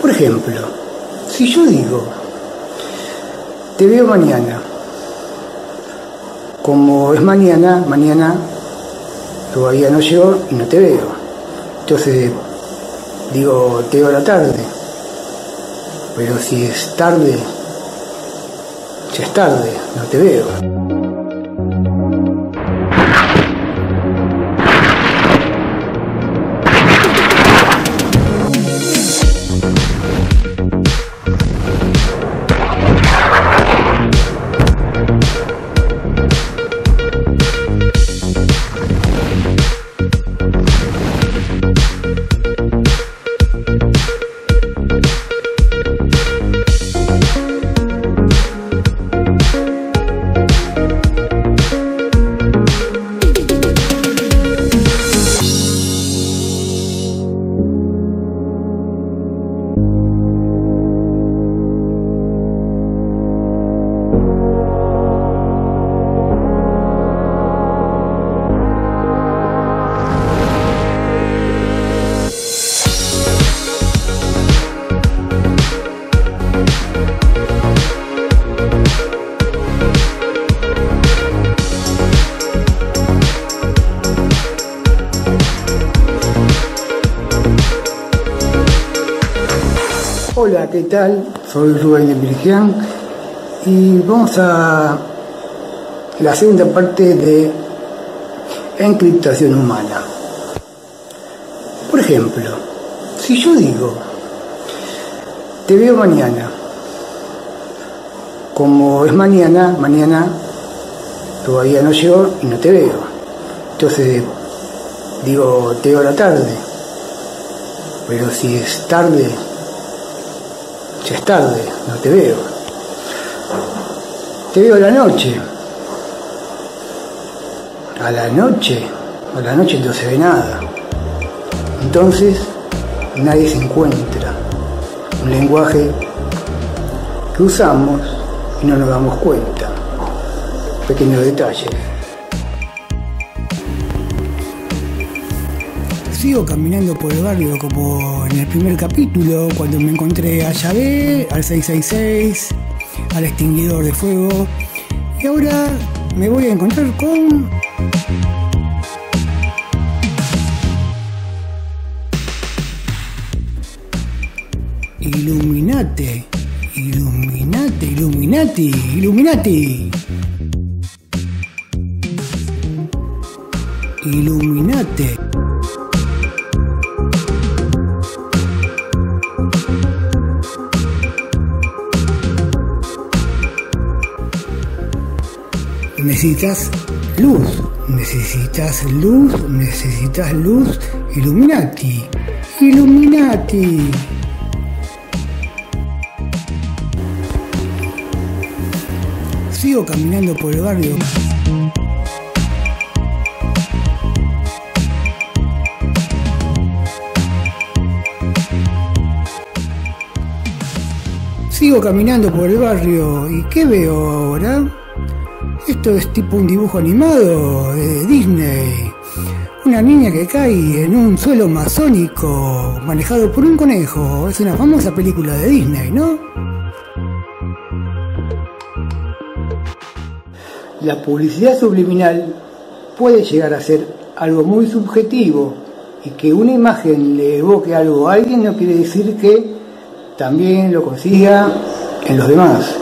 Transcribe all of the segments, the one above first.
Por ejemplo, si yo digo, te veo mañana, como es mañana, mañana todavía no llegó y no te veo. Entonces digo, te veo a la tarde. Pero si es tarde, ya es tarde, no te veo. Hola, ¿qué tal? Soy Rubén de Virgián y vamos a la segunda parte de encriptación humana. Por ejemplo, si yo digo, te veo mañana, como es mañana, mañana todavía no llegó y no te veo. Entonces digo, te veo a la tarde. Pero si es tarde, ya es tarde, no te veo. Te veo a la noche. A la noche no se ve nada. Entonces nadie se encuentra. Un lenguaje que usamos y no nos damos cuenta. Pequeños detalles. Sigo caminando por el barrio como en el primer capítulo, cuando me encontré a Yahvé, al 666, al extinguidor de fuego, y ahora me voy a encontrar con Illuminati, Illuminati, Illuminati, Illuminati, Illuminati. Necesitas luz, necesitas luz, necesitas luz. Illuminati, Illuminati. Sigo caminando por el barrio. Sigo caminando por el barrio y ¿qué veo ahora? Esto es tipo un dibujo animado de Disney. Una niña que cae en un suelo masónico manejado por un conejo. Es una famosa película de Disney, ¿no? La publicidad subliminal puede llegar a ser algo muy subjetivo, y que una imagen le evoque algo a alguien no quiere decir que también lo consiga en los demás.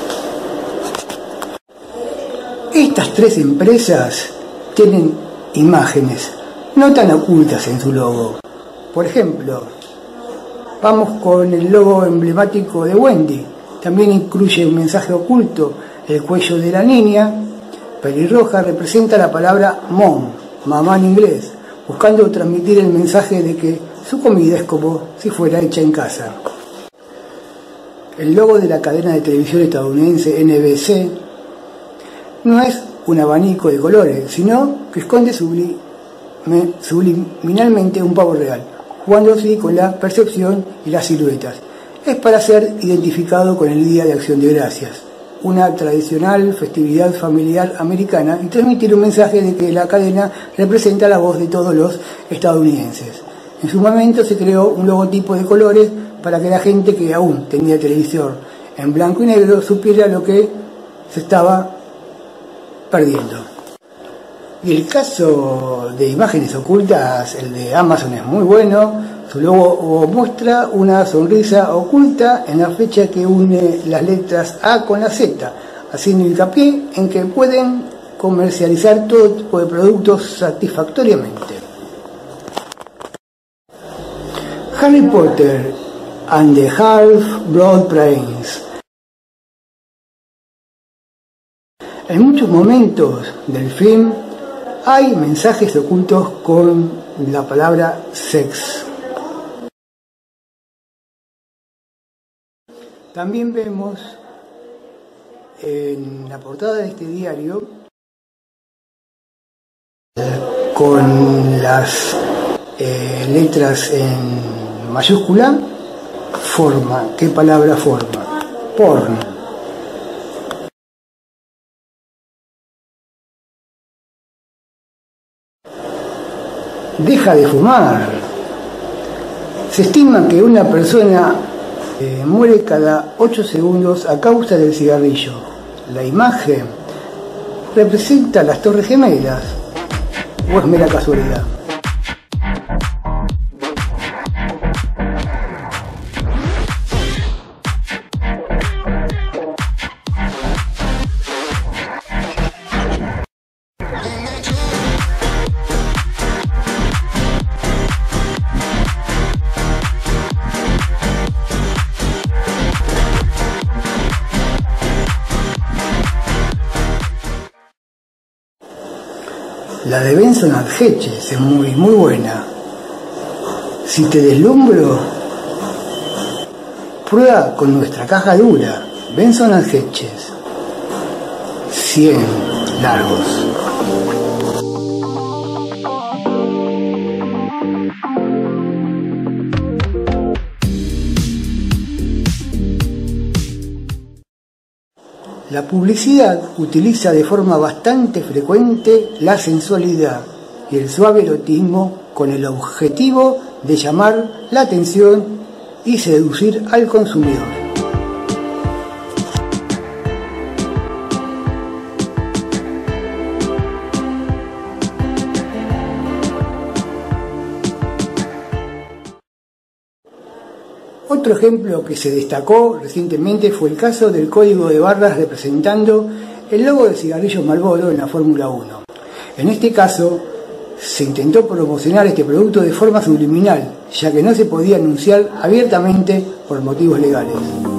Estas tres empresas tienen imágenes no tan ocultas en su logo. Por ejemplo, vamos con el logo emblemático de Wendy. También incluye un mensaje oculto. El cuello de la niña pelirroja representa la palabra mom, mamá en inglés, buscando transmitir el mensaje de que su comida es como si fuera hecha en casa. El logo de la cadena de televisión estadounidense NBC no es un abanico de colores, sino que esconde subliminalmente un pavo real, jugando así con la percepción y las siluetas. Es para ser identificado con el Día de Acción de Gracias, una tradicional festividad familiar americana, y transmitir un mensaje de que la cadena representa la voz de todos los estadounidenses. En su momento se creó un logotipo de colores para que la gente que aún tenía televisor en blanco y negro supiera lo que se estaba perdiendo. Y el caso de imágenes ocultas, el de Amazon, es muy bueno. Su logo muestra una sonrisa oculta en la flecha que une las letras A con la Z, haciendo hincapié en que pueden comercializar todo tipo de productos satisfactoriamente. Harry Potter and the Half-Blood Prince. En muchos momentos del film hay mensajes ocultos con la palabra sex. También vemos en la portada de este diario, con las letras en mayúscula, forma. ¿Qué palabra forma? Porno. Deja de fumar. Se estima que una persona muere cada 8 segundos a causa del cigarrillo. La imagen representa las Torres Gemelas, o es mera casualidad. La de Benson and Hedges es muy buena. Si te deslumbro, prueba con nuestra caja dura. Benson and Hedges, 100 largos. La publicidad utiliza de forma bastante frecuente la sensualidad y el suave erotismo con el objetivo de llamar la atención y seducir al consumidor. Otro ejemplo que se destacó recientemente fue el caso del código de barras representando el logo del cigarrillo Marlboro en la Fórmula 1. En este caso, se intentó promocionar este producto de forma subliminal, ya que no se podía anunciar abiertamente por motivos legales.